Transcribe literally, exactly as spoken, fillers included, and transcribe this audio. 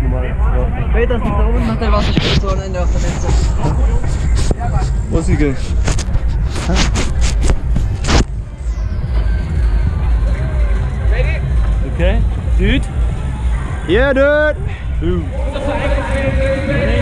normal. Ja. Peter ist da oben nach der Wasserstation in der Netze. Wo sie gehen? Ready? Okay. Dude? Yeah, dude! Dude.